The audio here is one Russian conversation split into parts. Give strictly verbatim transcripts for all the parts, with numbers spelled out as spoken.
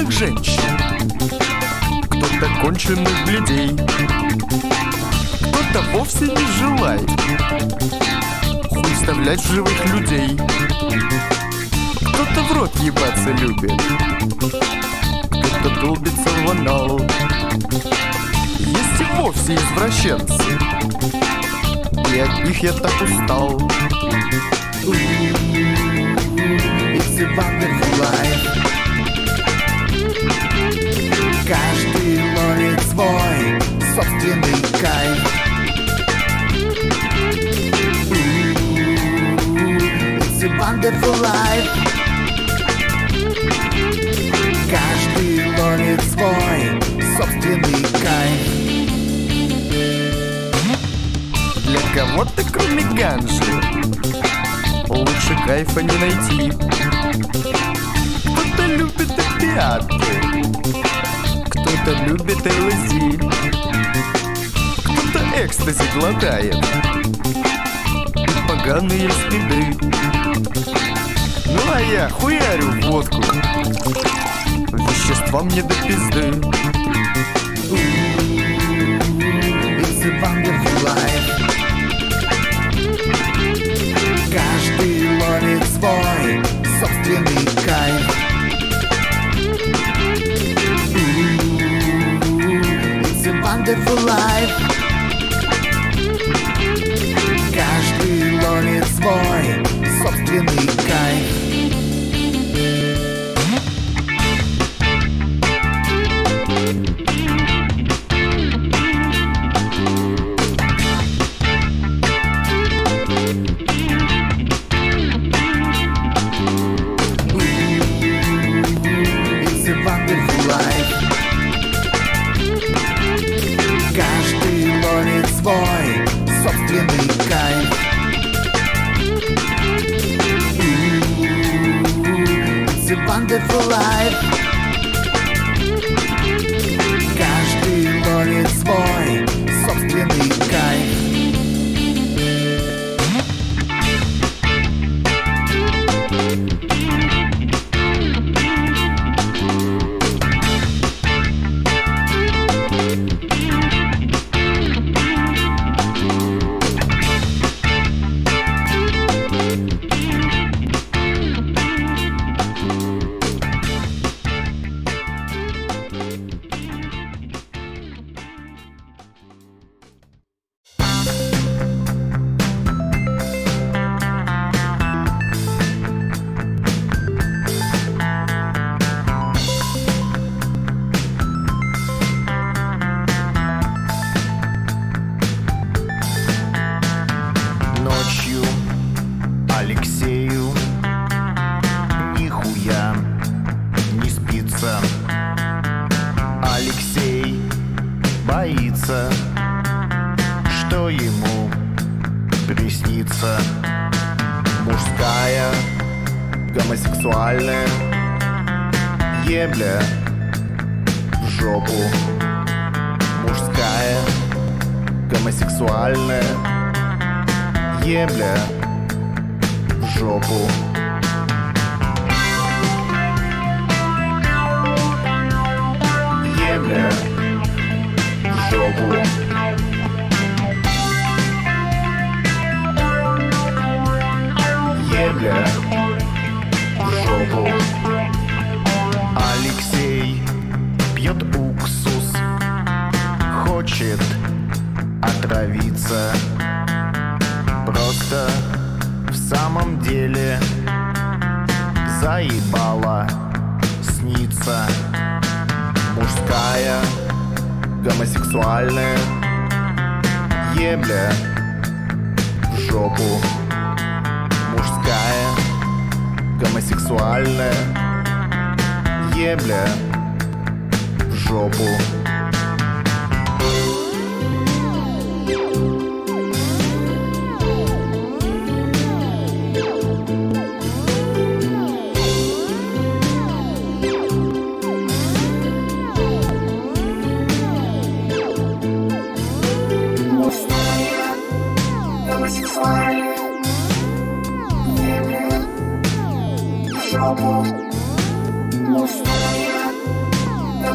влюбленных женщин, кто-то конченых людей, кто-то вовсе не желает хуй вставлять в живых людей, кто-то в рот ебаться любит, кто-то долбится в анал. Есть и вовсе извращенцы, и от них я так устал. It's a wonderful life. Каждый ловит свой собственный кайф. It's a wonderful life. Каждый ловит свой собственный кайф. Для кого-то, кроме ганжи, лучше кайфа не найти. Кто-то любит опиаты, кто-то любит эл эс ди, кто-то экстази глотает и поганые спиды. Ну а я хуярю водку, вещества мне до пизды. It's a wonderful life. Каждый ловит свой собственный кайф. It's a wonderful life. Каждый ловит свой собственный кайф. Свой собственный кайф. It's a wonderful life. Каждый ловит свой собственный кайф. Алексею нихуя не спится. Алексей боится, что ему приснится. Мужская, гомосексуальная ебля в жопу. Мужская, гомосексуальная ебля в жопу. Ебля в жопу. Ебля в жопу. Алексей пьет уксус, хочет отравиться. Просто в самом деле заебала снится. Мужская, гомосексуальная ебля в жопу. Мужская, гомосексуальная ебля в жопу. Мужская,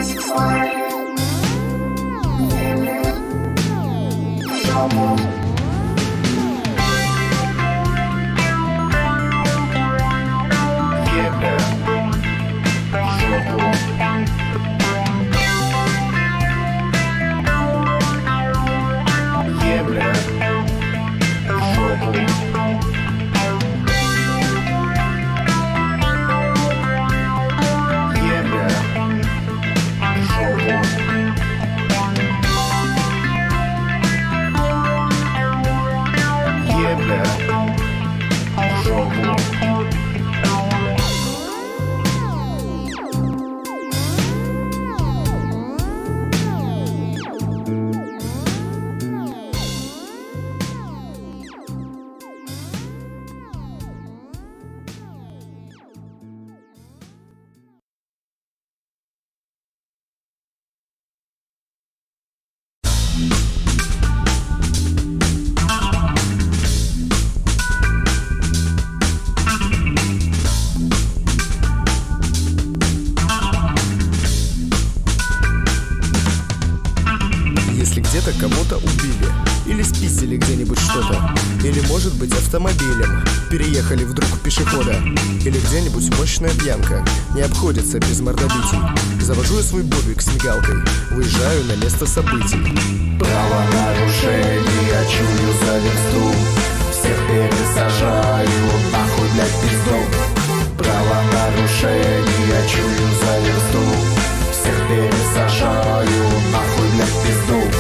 Кого-то убили или спиздили где-нибудь что-то, или, может быть, автомобилем переехали вдруг пешехода, или где-нибудь мощная пьянка не обходится без мордобитий. Завожу я свой бобик с мигалкой, выезжаю на место событий. Правонарушение чую за версту, всех пересажаю нахуй, блядь, пизду. Правонарушение чую за версту, всех пересажаю нахуй, блядь, пизду.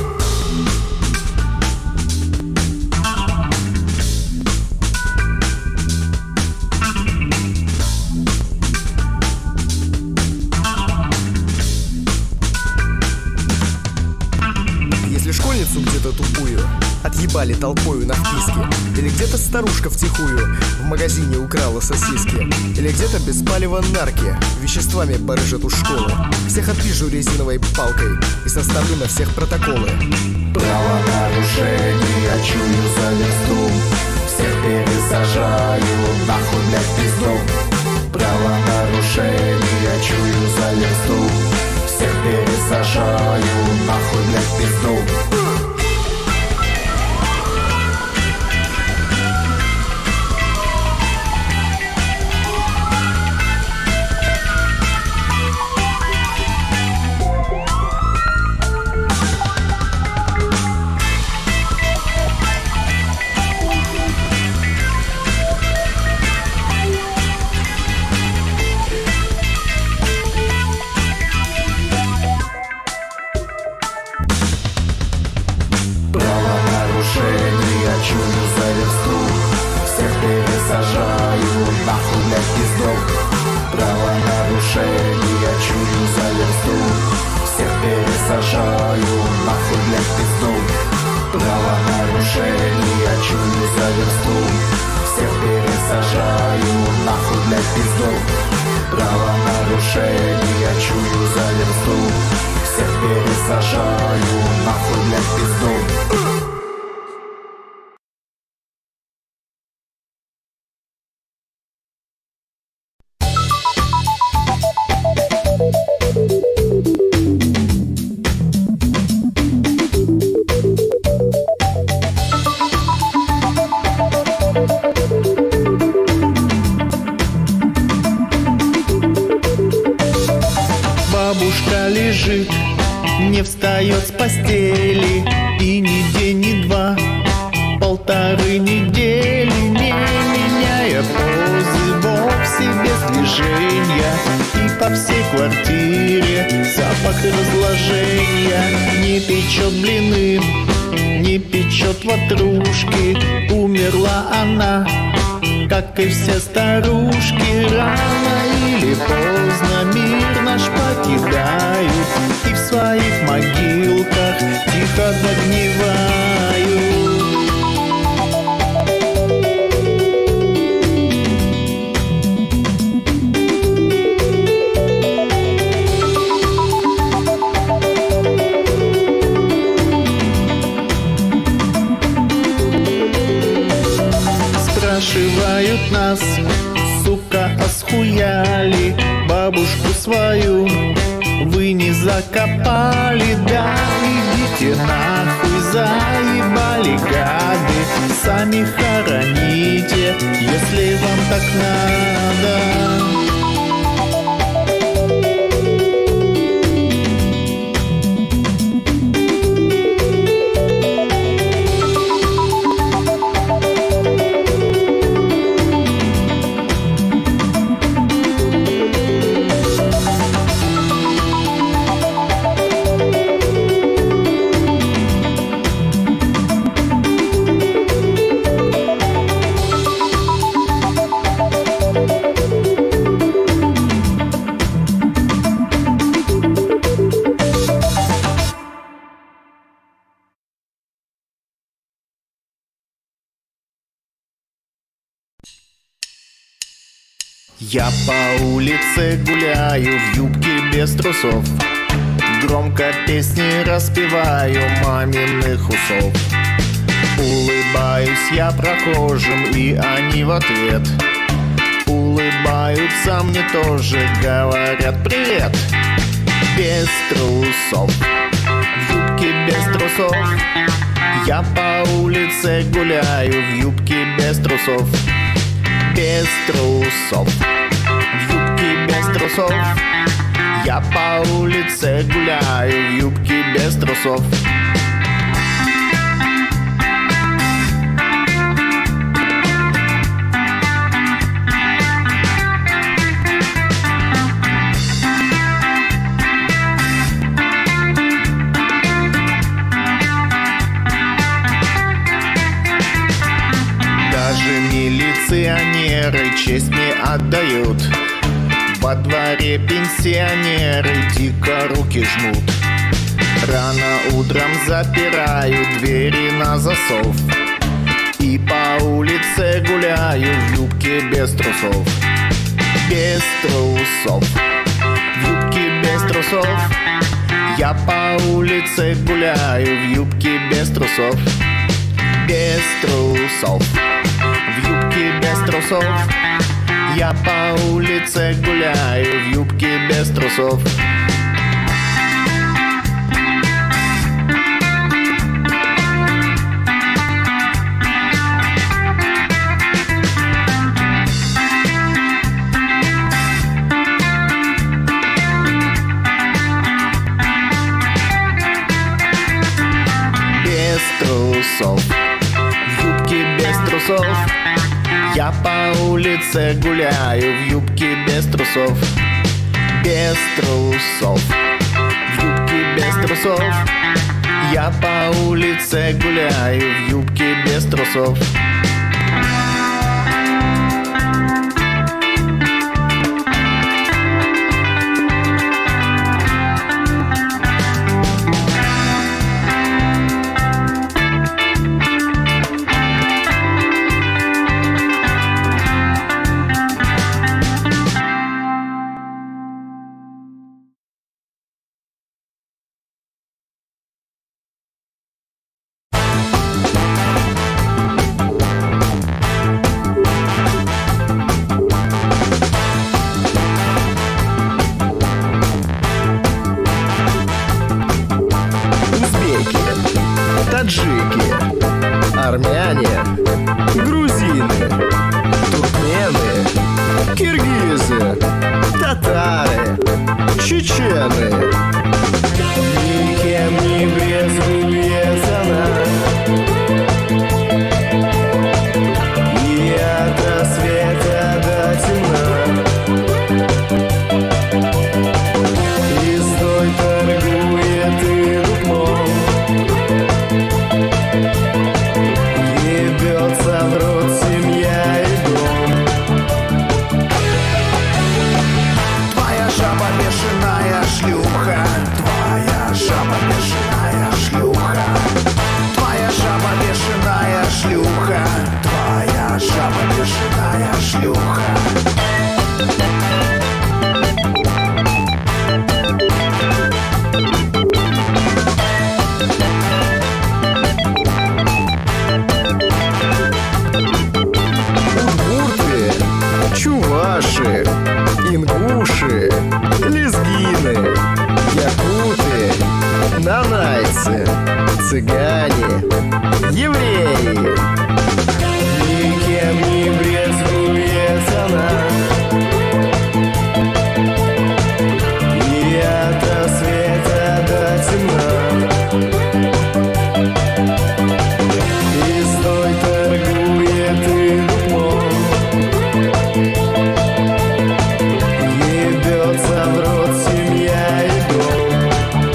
Школьницу где-то тупую отъебали толпою на вписке, или где-то старушка втихую в магазине украла сосиски, или где-то без палева нарки веществами барыжат у школы. Всех отпижу резиновой палкой и составлю на всех протоколы. Правонарушение чую за версту, всех пересажаю нахуй, блядь, пизду. Правонарушение чую за версту, всех пересажаю нахуй, блядь, пизду. Сажаю нахуй, блядь, пизду. Правонарушение чую за версту, всех пересажаю нахуй, блядь, пизду. Правонарушение чую за версту, всех пересажаю нахуй, блядь, пизду. Бабушка лежит, не встает с постели, и ни день, ни два, полторы недели, не меняя позы, вовсе без движения, и по всей квартире запах разложения. Не печет блины, не печет ватрушки, умерла она, как и все старушки. Рано или поздно мир наш покидают, и в своих могилках тихо догнивают. Спрашивают нас, сука, а схуяли бабушку свою вы не закопали, да идите нахуй, заебали гады, сами хороните, если вам так надо. Я по улице гуляю в юбке без трусов, громко песни распеваю маминых усов. Улыбаюсь я прохожим, и они в ответ улыбаются мне тоже, говорят привет. Без трусов, в юбке без трусов, я по улице гуляю в юбке без трусов. Без трусов, в юбке без трусов, я по улице гуляю в юбке без трусов. Милиционеры честь не отдают, во дворе пенсионеры дико руки жмут. Рано утром запираю двери на засов и по улице гуляю в юбке без трусов. Без трусов, в юбке без трусов, я по улице гуляю в юбке без трусов. Без трусов, в юбке без трусов, я по улице гуляю в юбке без трусов. Без трусов, в юбке без трусов, я по улице гуляю в юбке без трусов. Без трусов, в юбке без трусов, я по улице гуляю в юбке без трусов. Таджики, армяне, грузины, туркмены, киргизы, татары, чечены. Никем не брезгует она, и от рассвета до темна. Ездой торгует и духмом, ебется в рот семья и дом. Твоя жаба бешеная. Индейцы, цыгане, евреи. Никем не брезгует она, и от рассвета до темна. И стой торгует и дупом, ебется в рот семья и дом.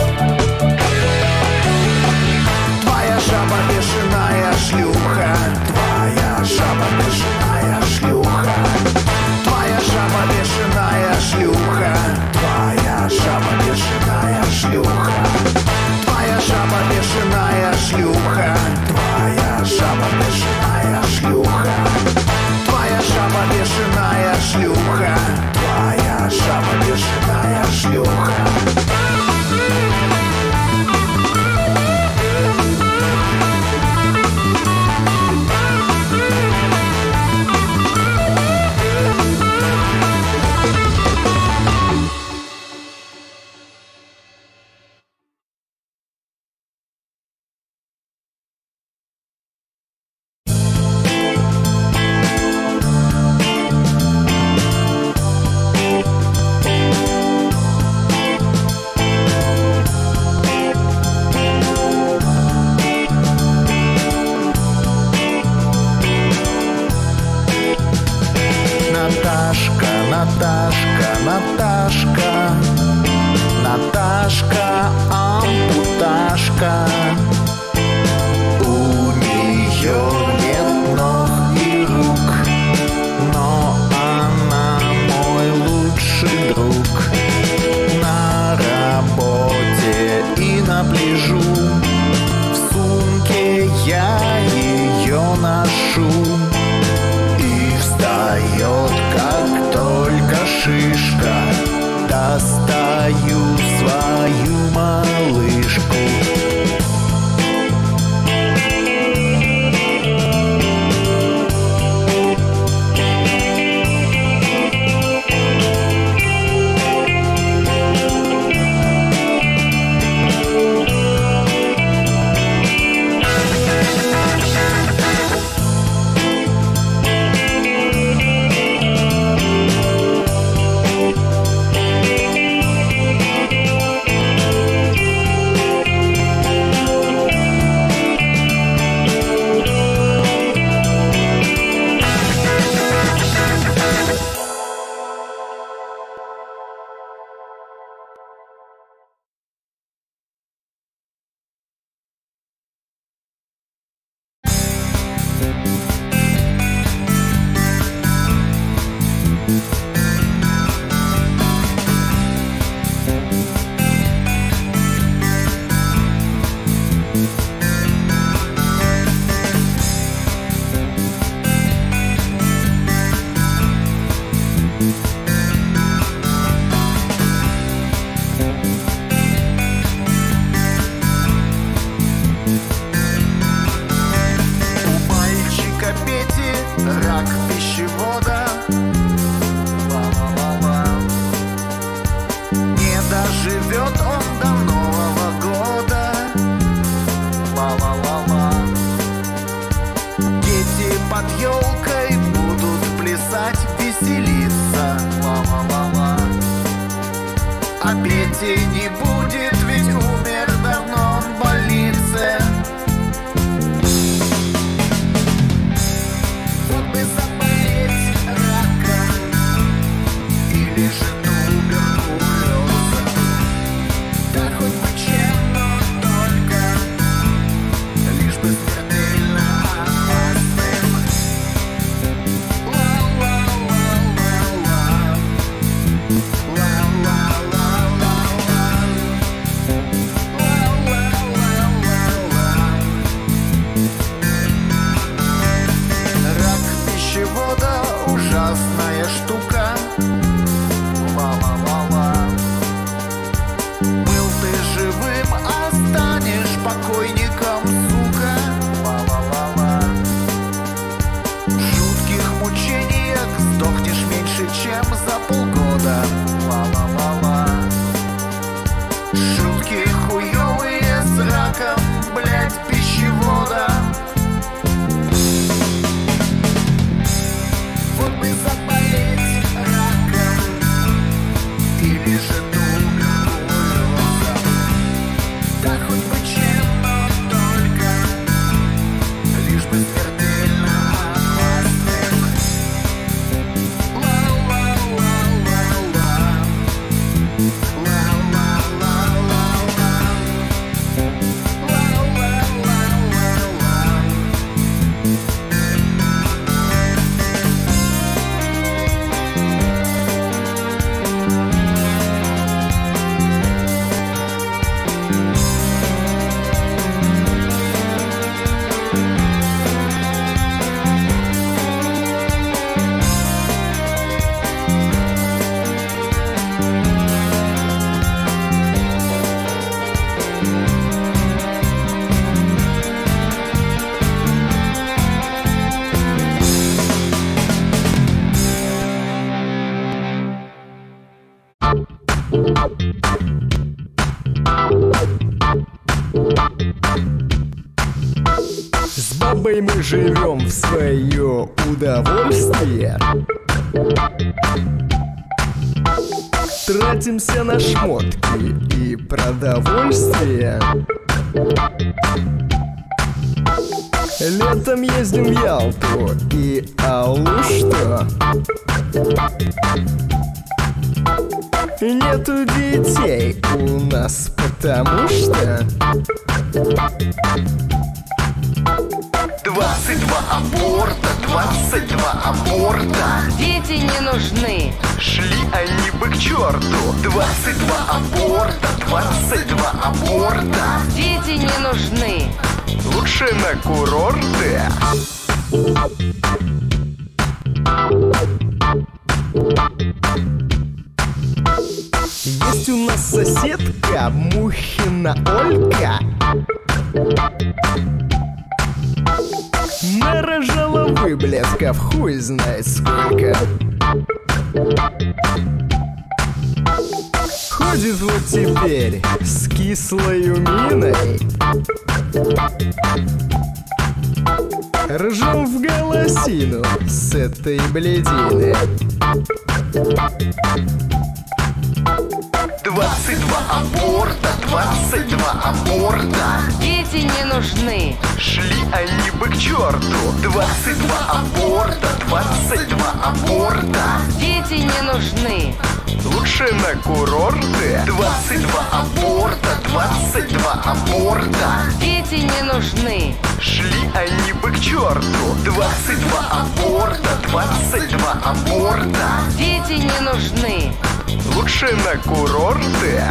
Твоя жаба бешеная шлюха, твоя жаба бешеная шлюха, твоя жаба бешеная шлюха, твоя жаба бешеная шлюха, твоя жаба бешеная шлюха, твоя жаба бешеная шлюха, твоя жаба бешеная шлюха, твоя жаба бешеная шлюха. Наташка, Наташка, Наташка, Наташка, ампуташка. У нее нет ног и рук, но она мой лучший друг. На работе и на пляжу в сумке я ее ношу. Встает, как только шишка, достаю свою малышку. Рак пищевода, ла-ла-ла-ла. Не доживет он до Нового года, ла-ла-ла-ла. Дети под елкой будут плясать, веселиться, ла-ла-ла-ла. А Пети не будет, ведь умер давно в больнице. Или же туберкулеза, да хоть бы чем, но только лишь бы смертельно опасным. Ла-ла-ла-ла-ла, ла-ла-ла-ла-ла, ла-ла-ла-ла. Рак пищевода — ужасная штука. Был ты живым, а станешь покойником, сука. Ла-ла-ла-ла. В жутких мучениях сдохнешь меньше, чем за полгода. Ла-ла-ла-ла. Шутки хуёвые с раком живем в свое удовольствие, тратимся на шмотки и продовольствие. Летом ездим в Ялту и Алушта. Нету детей у нас, потому что Двадцать два аборта, двадцать два аборта. Дети не нужны. Шли они бы к черту. Двадцать два аборта, двадцать два аборта. Дети не нужны. Лучше на курорты. есть у нас соседка Мухина Олька. Нарожала выблесков хуй знает сколько. Ходит вот теперь с кислою миной, ржем в голосину с этой бледины. Двадцать два аборта, двадцать два аборта. Дети не нужны. Шли они бы к черту. Двадцать два аборта, двадцать два аборта. Дети не нужны. Лучше на курорты. Двадцать два аборта, двадцать два аборта. Дети не нужны. Шли они бы к черту. Двадцать два аборта, двадцать два аборта. Дети не нужны. Лучше на курорты.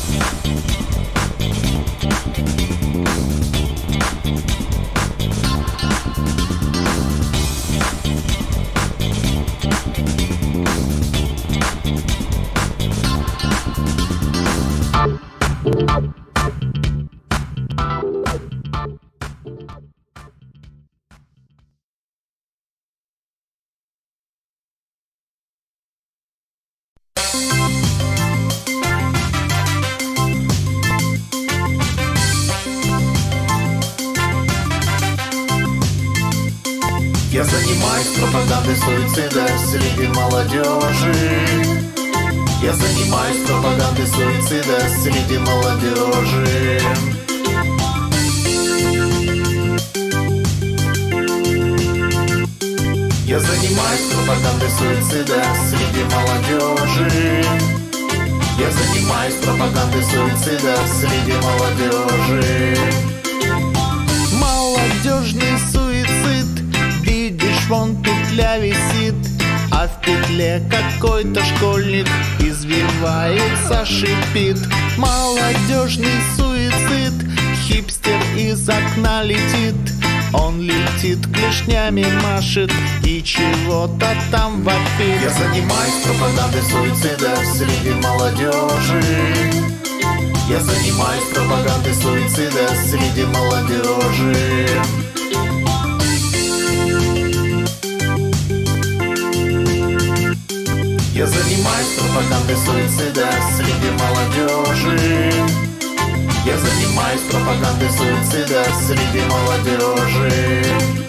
Я занимаюсь пропагандой суицида среди молодежи. Я занимаюсь пропагандой суицида среди молодежи. Я занимаюсь пропагандой суицида среди молодежи. Я занимаюсь пропагандой суицида среди молодежи. Молодежный суицид. Видишь, вон петля висит, а в петле какой-то школьник извивается, шипит. Молодежный суицид. Хипстер из окна летит. Он летит, клешнями машет и чего-то там вопит. Я занимаюсь пропагандой суицида среди молодежи. Я занимаюсь пропагандой суицида среди молодежи. Я занимаюсь пропагандой суицида среди молодежи. Я занимаюсь пропагандой суицида среди молодежи.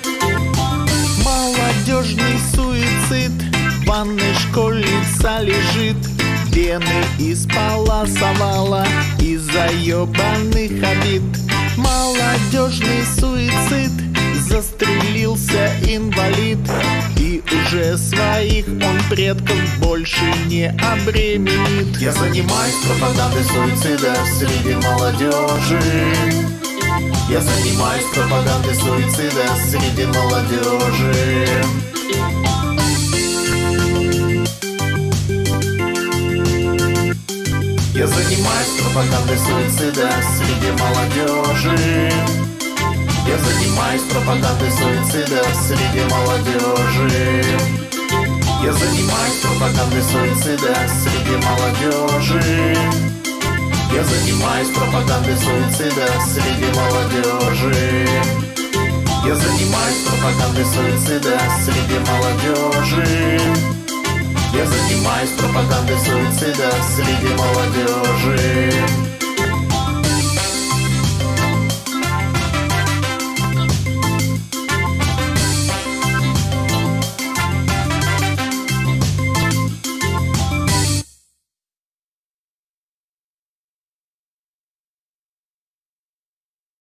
Молодежный суицид. В ванной школьница лежит, вены исполосовала из-за ебаных обид. Молодежный суицид. Застрелился инвалид, и уже своих он предков больше не обременит. Я занимаюсь пропагандой суицида среди молодежи. Я занимаюсь пропагандой суицида среди молодежи. Я занимаюсь пропагандой суицида среди молодежи. Я занимаюсь пропагандой суицида среди молодежи. Я занимаюсь пропагандой суицида среди молодежи. Я занимаюсь пропагандой суицида среди молодежи. Я занимаюсь пропагандой суицида среди молодежи. Я занимаюсь пропагандой суицида среди молодежи.